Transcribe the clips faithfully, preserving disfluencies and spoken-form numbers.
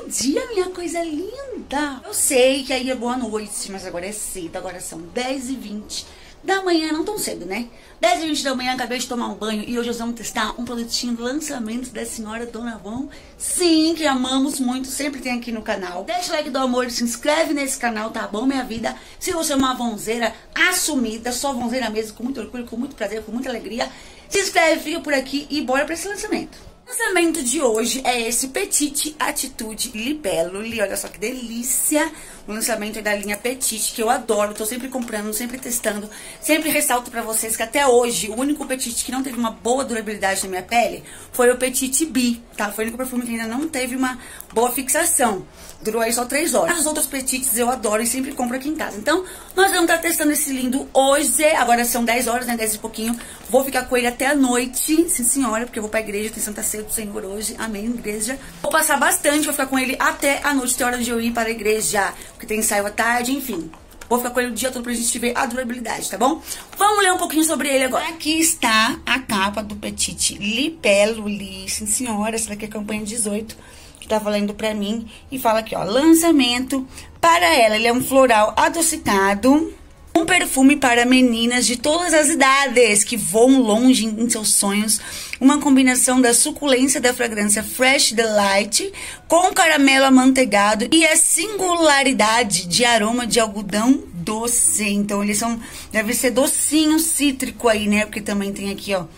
Bom dia, minha coisa linda! Eu sei que aí é boa noite, mas agora é cedo, agora são dez e vinte da manhã, não tão cedo, né? dez e vinte da manhã, acabei de tomar um banho e hoje nós vamos testar um produtinho do lançamento da senhora Dona Avon. Sim, que amamos muito, sempre tem aqui no canal. Deixa o like do amor, se inscreve nesse canal, tá bom, minha vida? Se você é uma avonzeira assumida, só avonzeira mesmo, com muito orgulho, com muito prazer, com muita alegria, se inscreve, fica por aqui e bora pra esse lançamento. O lançamento de hoje é esse Petite Attitude Libellule, olha só que delícia. O lançamento é da linha Petite, que eu adoro, tô sempre comprando, sempre testando. Sempre ressalto pra vocês que até hoje, o único Petite que não teve uma boa durabilidade na minha pele foi o Petite B, tá? Foi o único perfume que ainda não teve uma boa fixação. Durou aí só três horas. As outras Petites eu adoro e sempre compro aqui em casa. Então, nós vamos estar testando esse lindo hoje. Agora são dez horas, né? dez e pouquinho. Vou ficar com ele até a noite, sim senhora, porque eu vou pra igreja, tem Santa Ceia do Senhor hoje. Amém, igreja. Vou passar bastante, vou ficar com ele até a noite, tem hora de eu ir para a igreja, porque tem ensaio à tarde, enfim. Vou ficar com ele o dia todo pra gente ver a durabilidade, tá bom? Vamos ler um pouquinho sobre ele agora. Aqui está a capa do Petite Libellule, sim senhora, essa daqui é a campanha dezoito. Tá valendo pra mim, e fala aqui, ó, lançamento para ela, ele é um floral adocicado, um perfume para meninas de todas as idades, que voam longe em seus sonhos, uma combinação da suculência da fragrância Fresh Delight, com caramelo amanteigado e a singularidade de aroma de algodão doce, então eles são, deve ser docinho cítrico aí, né, porque também tem aqui, ó,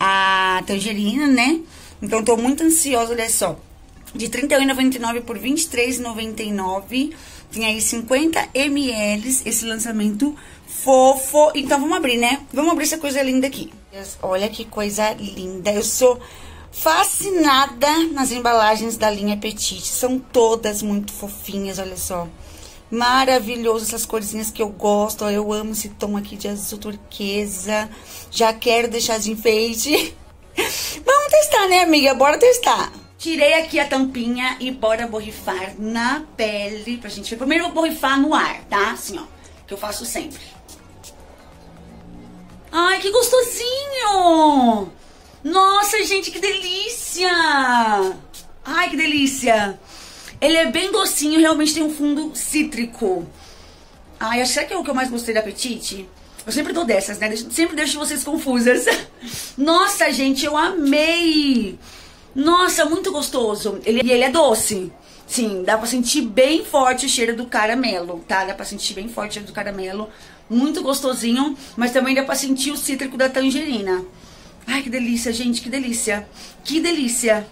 a tangerina, né, então tô muito ansiosa, olha só. De trinta e um reais e noventa e nove centavos por vinte e três reais e noventa e nove centavos. Tem aí cinquenta mililitros, esse lançamento fofo. Então, vamos abrir, né? Vamos abrir essa coisa linda aqui. Olha que coisa linda. Eu sou fascinada nas embalagens da linha Petite. São todas muito fofinhas, olha só. Maravilhoso, essas corzinhas que eu gosto. Eu amo esse tom aqui de azul turquesa. Já quero deixar de enfeite. Vamos testar, né, amiga? Bora testar. Tirei aqui a tampinha e bora borrifar na pele pra gente ver. Primeiro eu vou borrifar no ar, tá? Assim, ó, que eu faço sempre. Ai, que gostosinho! Nossa, gente, que delícia! Ai, que delícia! Ele é bem docinho, realmente tem um fundo cítrico. Ai, acho que é o que eu mais gostei da Petite. Eu sempre dou dessas, né? Sempre deixo vocês confusas. Nossa, gente, eu amei! Nossa, muito gostoso. Ele, e ele é doce. Sim, dá pra sentir bem forte o cheiro do caramelo, tá? Dá pra sentir bem forte o cheiro do caramelo. Muito gostosinho, mas também dá pra sentir o cítrico da tangerina. Ai, que delícia, gente, que delícia. Que delícia.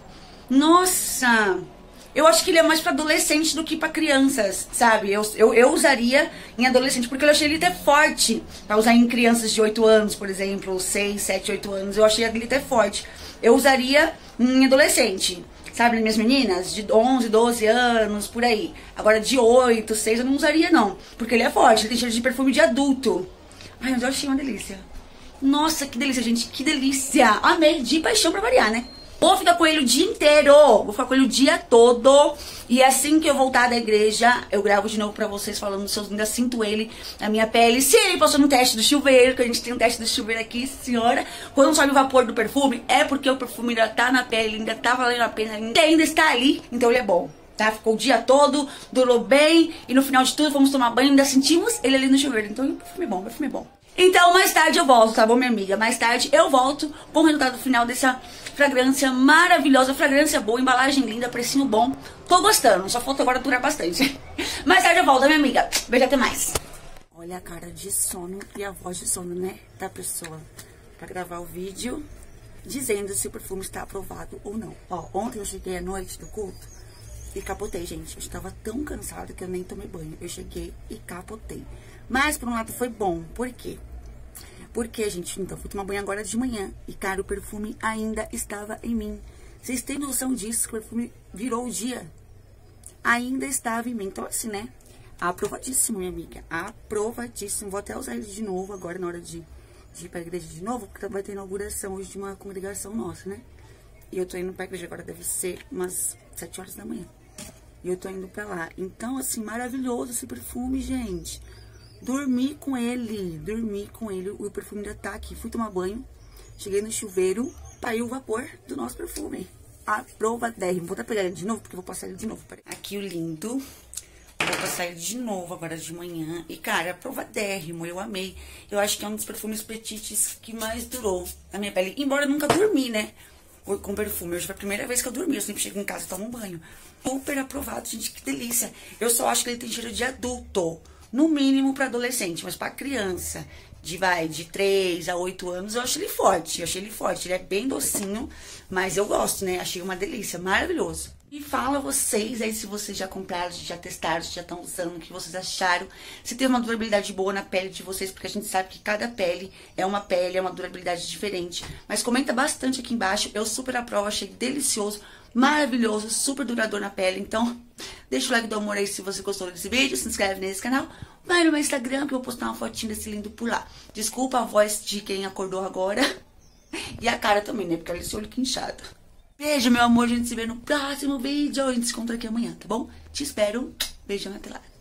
Nossa! Eu acho que ele é mais pra adolescente do que pra crianças, sabe? Eu, eu, eu usaria em adolescente, porque eu achei ele até forte. Pra usar em crianças de oito anos, por exemplo, seis, sete, oito anos. Eu achei ele até forte. Eu usaria em adolescente, sabe? Minhas meninas de onze, doze anos, por aí. Agora de oito, seis eu não usaria não, porque ele é forte, ele tem cheiro de perfume de adulto. Ai, mas eu achei uma delícia. Nossa, que delícia, gente, que delícia. Amei, de paixão pra variar, né? Vou ficar com ele o dia inteiro, vou ficar com ele o dia todo. E assim que eu voltar da igreja, eu gravo de novo pra vocês falando se eu ainda sinto ele na minha pele. Se ele passou no teste do chuveiro, que a gente tem um teste do chuveiro aqui, senhora. Quando sobe o vapor do perfume, é porque o perfume ainda tá na pele, ainda tá valendo a pena, ainda está ali, então ele é bom. Tá? Ficou o dia todo, durou bem, e no final de tudo, fomos tomar banho e ainda sentimos ele ali no chuveiro. Então o perfume é bom, o perfume é bom. Então, mais tarde eu volto, tá bom, minha amiga? Mais tarde eu volto com o resultado final dessa fragrância maravilhosa, fragrância boa, embalagem linda, precinho bom. Tô gostando, só falta agora durar bastante. Mais tarde eu volto, minha amiga. Beijo, até mais. Olha a cara de sono e a voz de sono, né, da pessoa pra gravar o vídeo dizendo se o perfume está aprovado ou não. Ó, ontem eu cheguei à noite do culto e capotei, gente. Eu estava tão cansada que eu nem tomei banho. Eu cheguei e capotei. Mas, por um lado, foi bom. Por quê? Porque, gente, então, fui tomar banho agora de manhã. E, cara, o perfume ainda estava em mim. Vocês têm noção disso? Que o perfume virou o dia. Ainda estava em mim. Então, assim, né? Aprovadíssimo, minha amiga. Aprovadíssimo. Vou até usar ele de novo agora, na hora de, de ir pra igreja de novo. Porque vai ter inauguração hoje de uma congregação nossa, né? E eu tô indo pra igreja agora, deve ser umas sete horas da manhã. E eu tô indo pra lá. Então, assim, maravilhoso esse perfume, gente. Dormi com ele, dormi com ele, o perfume ainda tá aqui. Fui tomar banho, cheguei no chuveiro, saiu o vapor do nosso perfume. aprovadérrimo. Vou até pegar ele de novo, porque eu vou passar ele de novo. Peraí. Aqui o lindo. Vou passar ele de novo agora de manhã. E, cara, aprovadérrimo, eu amei. Eu acho que é um dos perfumes petites que mais durou na minha pele. Embora eu nunca dormi, né, com perfume. Hoje foi a primeira vez que eu dormi. Eu sempre chego em casa e tomo um banho. Super aprovado, gente, que delícia. Eu só acho que ele tem cheiro de adulto. No mínimo pra adolescente, mas pra criança de, vai, de três a oito anos, eu acho ele forte. Eu achei ele forte. Ele é bem docinho, mas eu gosto, né? Achei uma delícia, maravilhoso. E fala vocês aí se vocês já compraram, se já testaram, se já estão usando, o que vocês acharam. Se tem uma durabilidade boa na pele de vocês, porque a gente sabe que cada pele é uma pele, é uma durabilidade diferente. Mas comenta bastante aqui embaixo, eu super aprovo, achei delicioso, maravilhoso, super duradouro na pele. Então, deixa o like do amor aí se você gostou desse vídeo, se inscreve nesse canal. Vai no meu Instagram que eu vou postar uma fotinha desse lindo por lá. Desculpa a voz de quem acordou agora. E a cara também, né, porque olha esse olho que inchado. Beijo, meu amor. A gente se vê no próximo vídeo. A gente se encontra aqui amanhã, tá bom? Te espero. Beijão até lá.